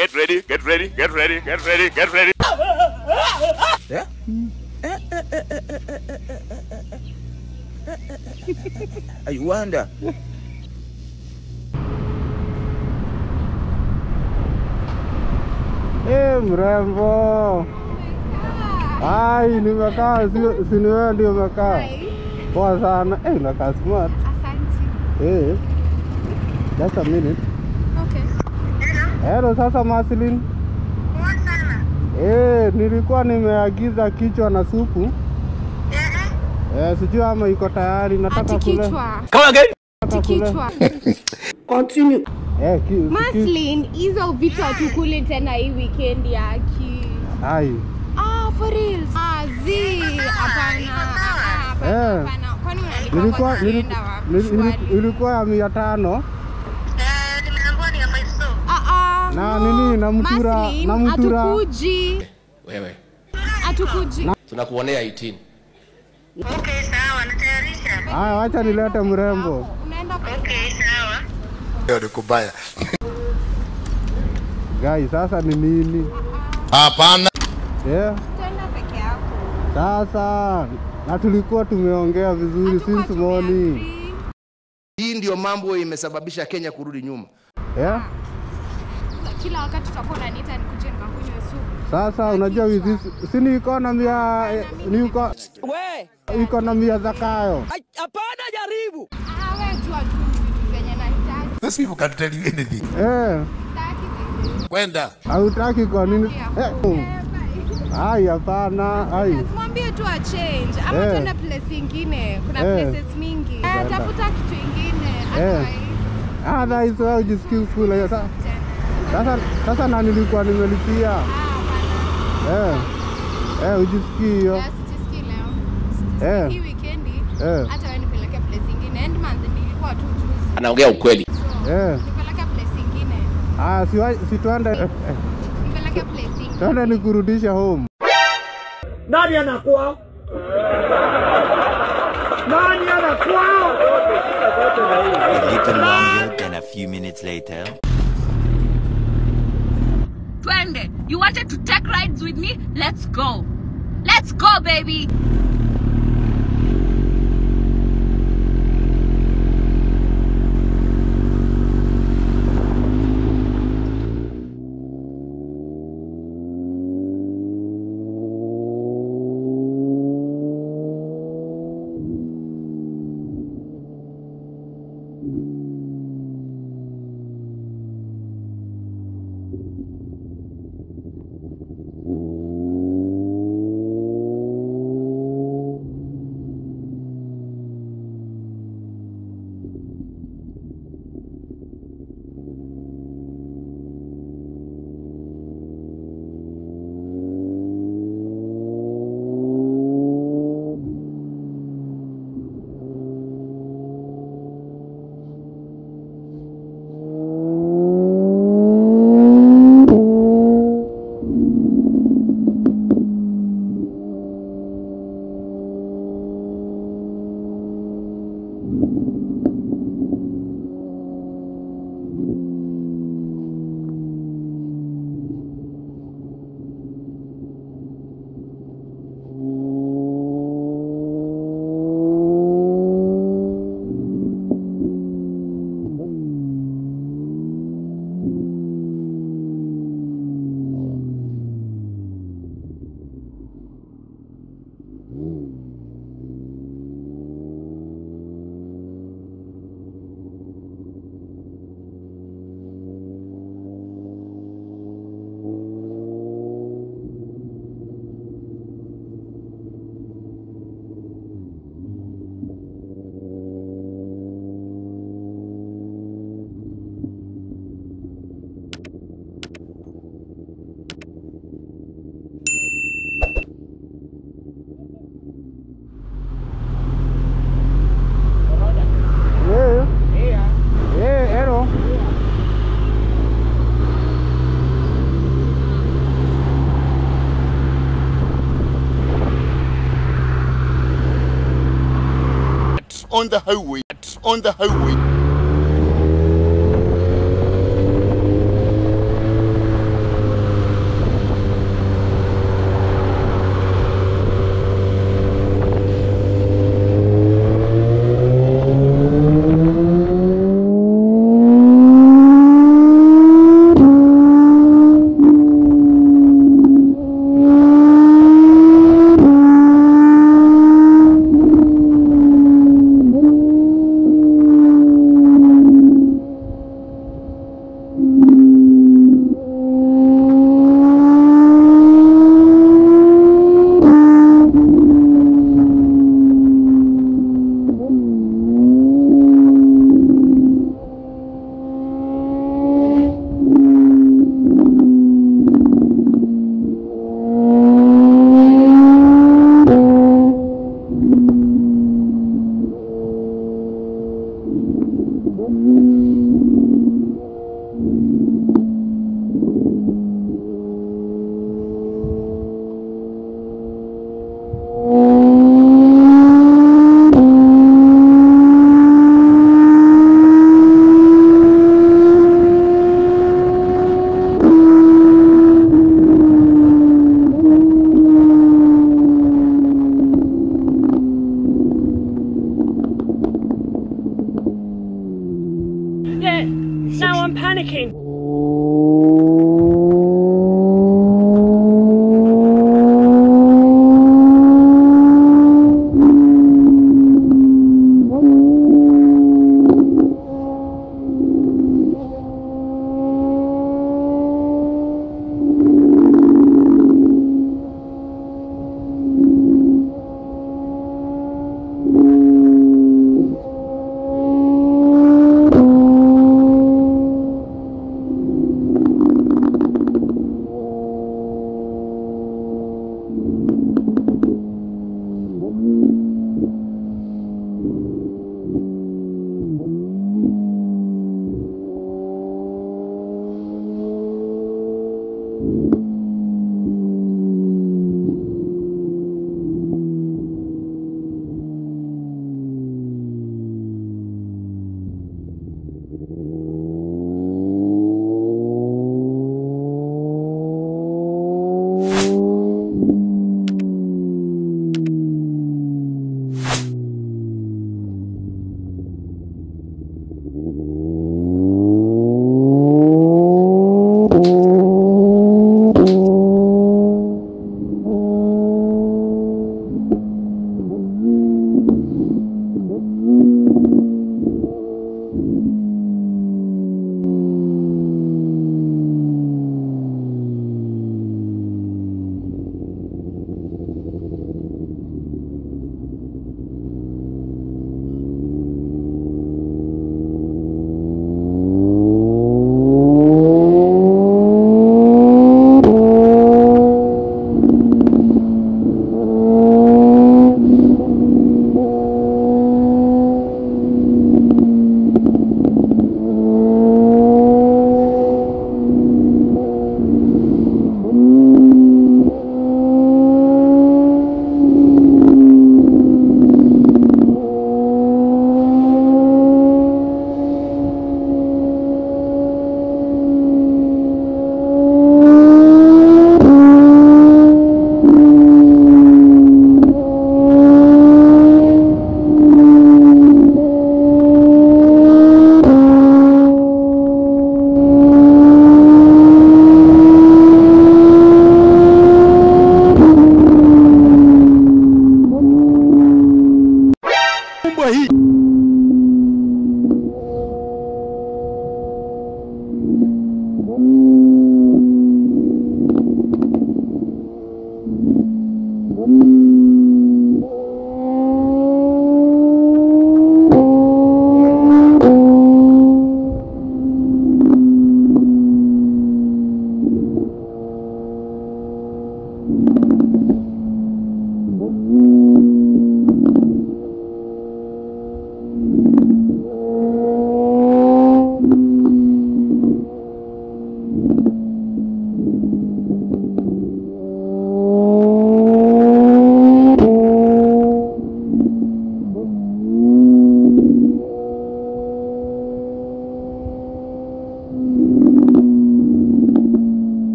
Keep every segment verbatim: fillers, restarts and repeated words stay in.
Get ready, get ready, get ready, get ready, get ready. Yeah? I wonder. Eh, mrembo. Ai, nimekaa si ni wewe ndio umekaa. Poa sana. Eh, unakaa smart. Asante. Eh. Just a minute. Okay. Hello, sasa Marceline. Poa sana. Eh, nilikuwa nimeagiza kichwa na supu. Eh. Eh, sijui ama iko tayari, nataka kula. Kichwa. Come again. Kichwa. Continue. Eh, ki, Marceline, hizo vitu hatukuli tena hii weekend yaki. Ai. Ah, for real. Ah, zi. Hapana. Hapana. Hapana. Kwani Nilikuwa nilikuwa ilikuwa ya mia tano. Eh, nimeambiwa ni ya Maiso. Ah ah. Na nini na mtura na mtura. Atukuji. Wewe. Atukuji. Tunakuonea eighteen. Okay, sawa, natayarisha. Haya, acha nilete mrembo. Unaenda okay, sawa. Leo ni kubaya. Guys, sasa ni nini? Hapana. Yeah. Tenda peke yako. Sasa na tulikuwa tumeongea vizuri since morning. Hii ndio mambo imesababisha Kenya kurudi nyuma. Yeah. Kila wakati tutakuwa unaniita nikuje nikakunywe supu. Sasa unajua hizi si ni economy ya ni uko we economy ya Zakayo. Hapana, jaribu. Ah, wewe jua tu vitu zenye nahitaji. Those people can tell you anything. Eh. Kwenda. Hautaki kwa nini? Eh. Ai, hapana, ai. Mwambie tu a change. Ama Eh. tuende place nyingine. Kuna Eh. places mingi. Eh, tafuta kitu kingine. Eh. Otherwise. Ah, na hizo au jisikii kula hiyo sasa. Sasa sasa na nilikuwa nimelipia. Ah, Eh. Eh, ujisikii hiyo. Yes, sijisikii leo. Eh. Hii weekendi. Eh. Hata wewe nipeleke place nyingine. End month nilikuwa tu tu. Anaongea ukweli. Eh. Nipeleke place nyingine. Ah, si si tuende. Nipeleke place nyingine. Tuende nikurudisha home. Nani anakuwa? Nani anakuwa? A little longer than a few minutes later. Twende. You wanted to take rides with me? Let's go. Let's go, baby. On the highway, on the highway. I'm panicking.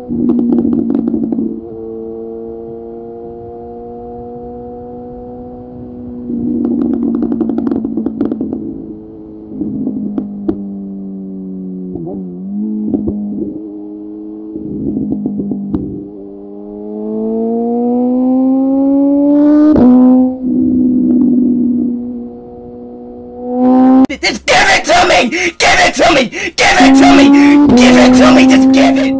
Just give it to me! Give it to me! Give it to me! Give it to me! Just give it!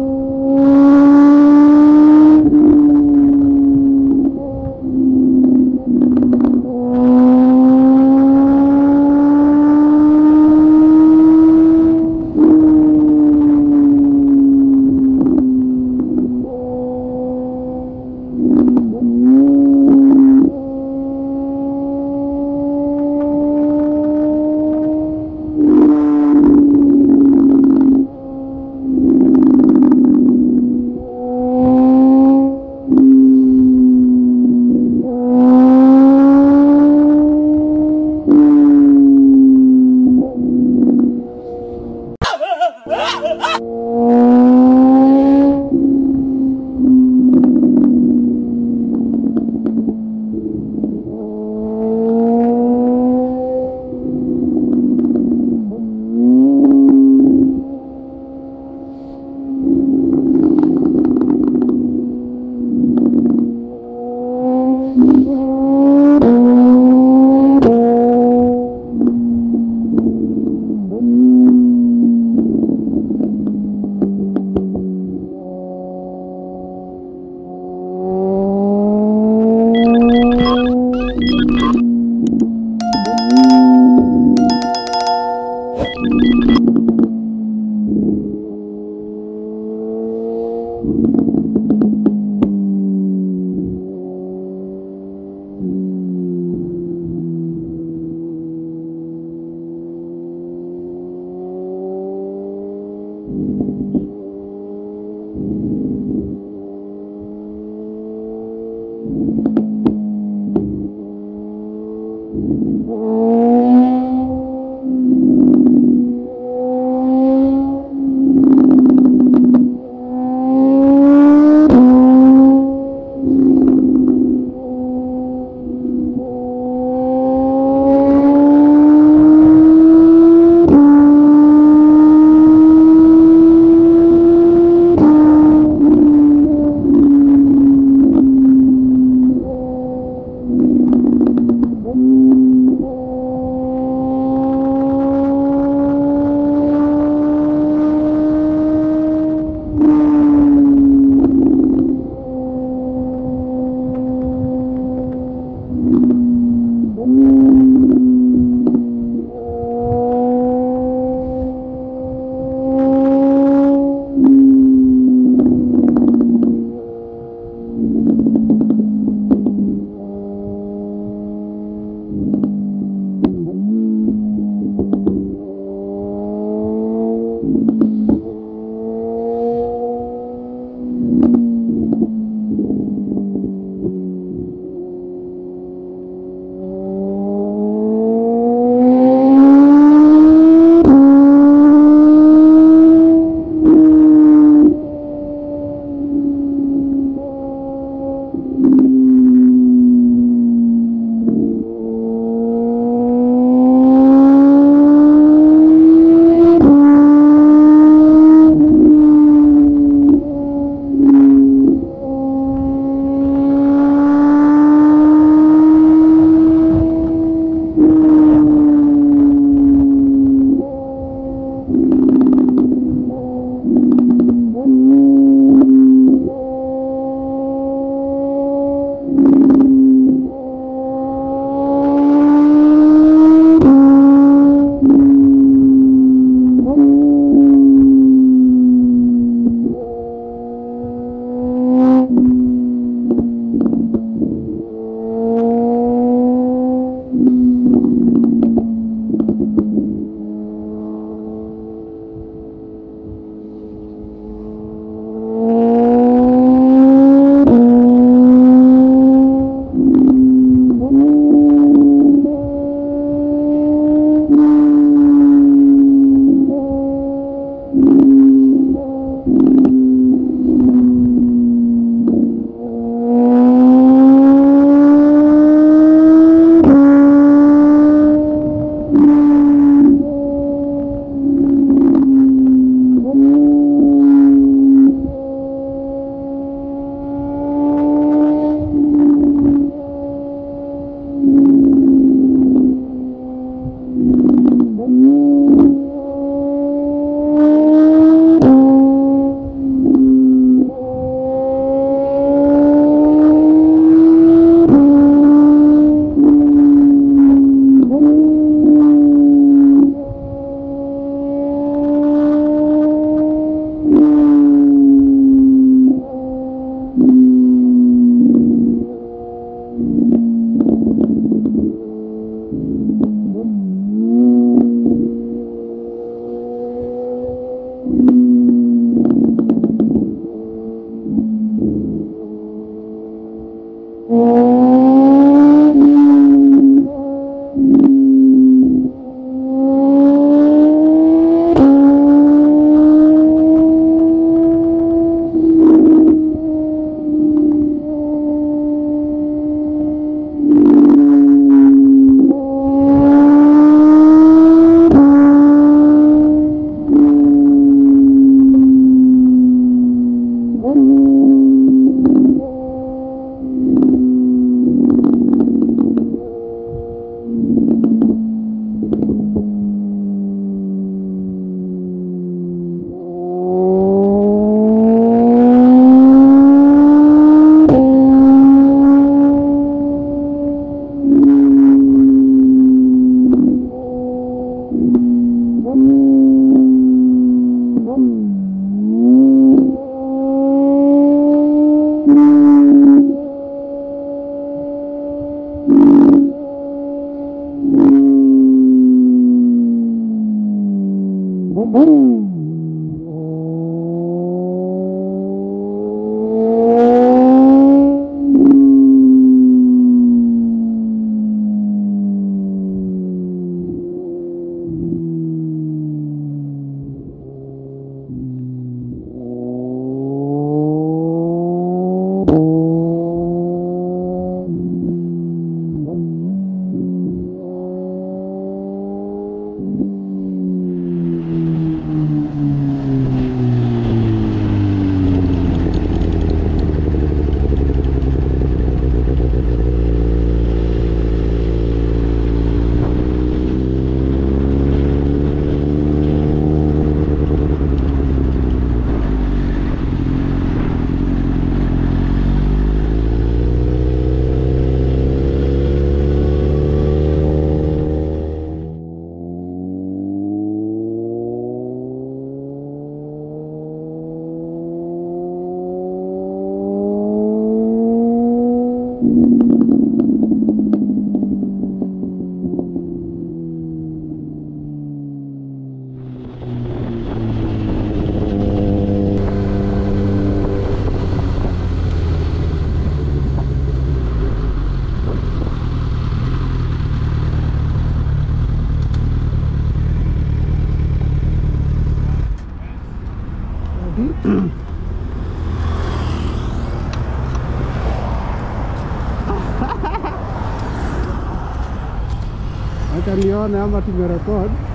nione ama tumerecord.